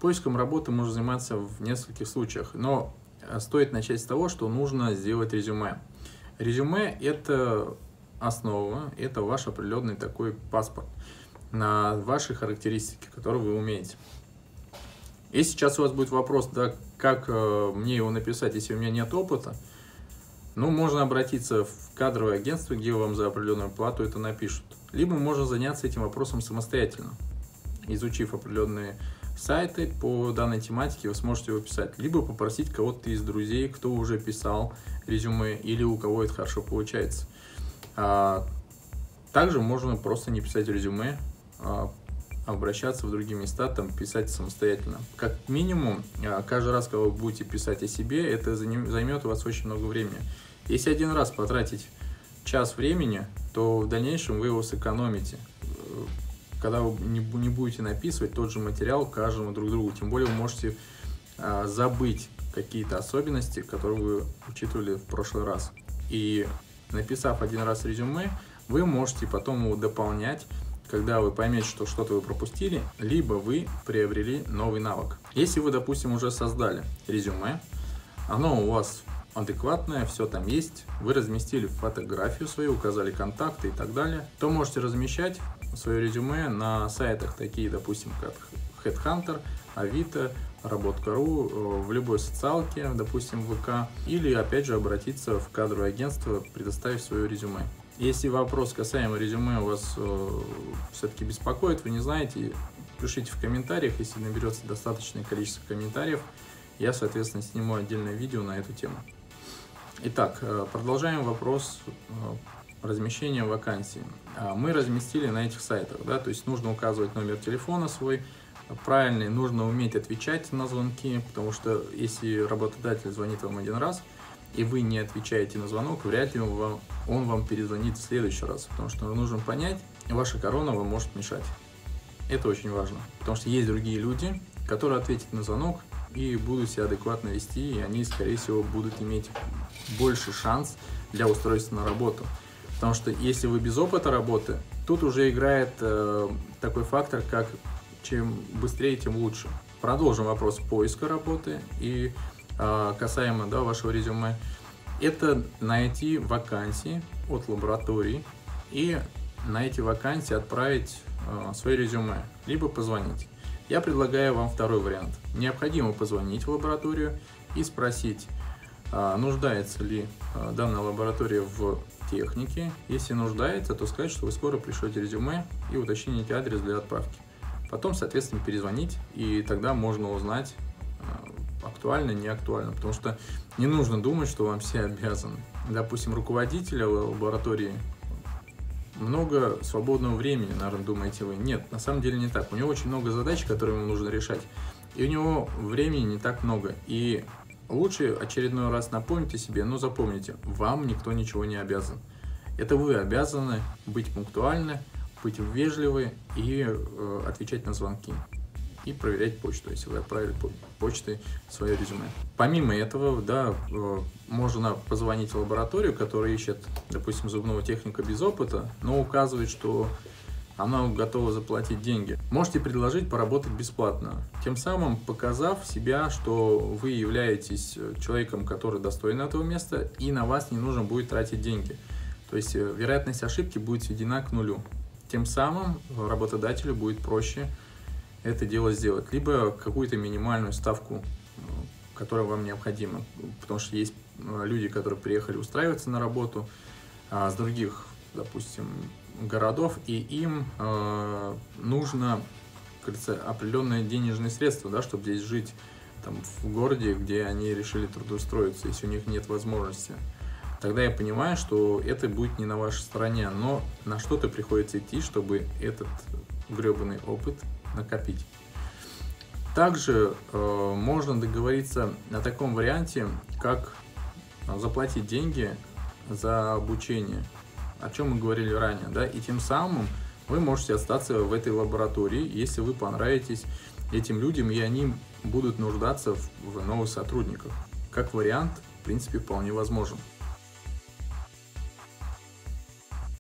Поиском работы можно заниматься в нескольких случаях, но стоит начать с того, что нужно сделать резюме. Резюме – это основа, это ваш определенный такой паспорт на ваши характеристики, которые вы умеете. Если сейчас у вас будет вопрос, да, как мне его написать, если у меня нет опыта, ну, можно обратиться в кадровое агентство, где вам за определенную плату это напишут. Либо можно заняться этим вопросом самостоятельно. Изучив определенные сайты по данной тематике, вы сможете его писать. Либо попросить кого-то из друзей, кто уже писал резюме, или у кого это хорошо получается. Также можно просто не писать резюме, обращаться в другие места, там писать самостоятельно. Как минимум, каждый раз, когда вы будете писать о себе, это займет у вас очень много времени. Если один раз потратить час времени, то в дальнейшем вы его сэкономите, когда вы не будете написывать тот же материал каждому друг другу. Тем более вы можете забыть какие-то особенности, которые вы учитывали в прошлый раз. И написав один раз резюме, вы можете потом его дополнять, когда вы поймете, что что-то вы пропустили, либо вы приобрели новый навык. Если вы, допустим, уже создали резюме, оно у вас адекватное, все там есть, вы разместили фотографию свою, указали контакты и так далее, то можете размещать свое резюме на сайтах такие, допустим, как HeadHunter, Авито, Работа.ру, в любой социалке, допустим, ВК, или опять же обратиться в кадровое агентство, предоставив свое резюме. Если вопрос касаемо резюме у вас все-таки беспокоит, вы не знаете, пишите в комментариях, если наберется достаточное количество комментариев, я, соответственно, сниму отдельное видео на эту тему. Итак, продолжаем вопрос размещения вакансий. Мы разместили на этих сайтах, да, то есть нужно указывать номер телефона свой, правильный, нужно уметь отвечать на звонки, потому что если работодатель звонит вам один раз, и вы не отвечаете на звонок, вряд ли он вам перезвонит в следующий раз, потому что нужно понять, ваша корона вам может мешать. Это очень важно, потому что есть другие люди, которые ответят на звонок и будут себя адекватно вести, и они, скорее всего, будут иметь больше шанс для устройства на работу. Потому что если вы без опыта работы, тут уже играет такой фактор, как чем быстрее, тем лучше. Продолжим вопрос поиска работы и касаемо, да, вашего резюме. Это найти вакансии от лабораторий и на эти вакансии отправить свое резюме, либо позвонить. Я предлагаю вам второй вариант. Необходимо позвонить в лабораторию и спросить, нуждается ли данная лаборатория в технике. Если нуждается, то сказать, что вы скоро пришлете резюме и уточните адрес для отправки. Потом, соответственно, перезвонить, и тогда можно узнать, актуально, не актуально, потому что не нужно думать, что вам все обязаны. Допустим, руководителя лаборатории много свободного времени, наверное, думаете вы. Нет, на самом деле не так. У него очень много задач, которые ему нужно решать, и у него времени не так много. И лучше очередной раз напомните себе, но запомните, вам никто ничего не обязан. Это вы обязаны быть пунктуальны, быть вежливы и отвечать на звонки. И проверять почту, если вы отправили почтой свое резюме. Помимо этого, да, можно позвонить в лабораторию, которая ищет, допустим, зубного техника без опыта, но указывает, что она готова заплатить деньги. Можете предложить поработать бесплатно, тем самым показав себя, что вы являетесь человеком, который достоин этого места, и на вас не нужно будет тратить деньги. То есть вероятность ошибки будет сведена к нулю. Тем самым работодателю будет проще это дело сделать, либо какую-то минимальную ставку, которая вам необходима, потому что есть люди, которые приехали устраиваться на работу с других, допустим, городов, и им нужно, как говорится, определенные денежные средства, да, чтобы здесь жить, там, в городе, где они решили трудоустроиться, если у них нет возможности. Тогда я понимаю, что это будет не на вашей стороне, но на что-то приходится идти, чтобы этот гребаный опыт накопить. Также можно договориться о таком варианте, как заплатить деньги за обучение, о чем мы говорили ранее, да, и тем самым вы можете остаться в этой лаборатории, если вы понравитесь этим людям, и они будут нуждаться в новых сотрудниках. Как вариант, в принципе, вполне возможен.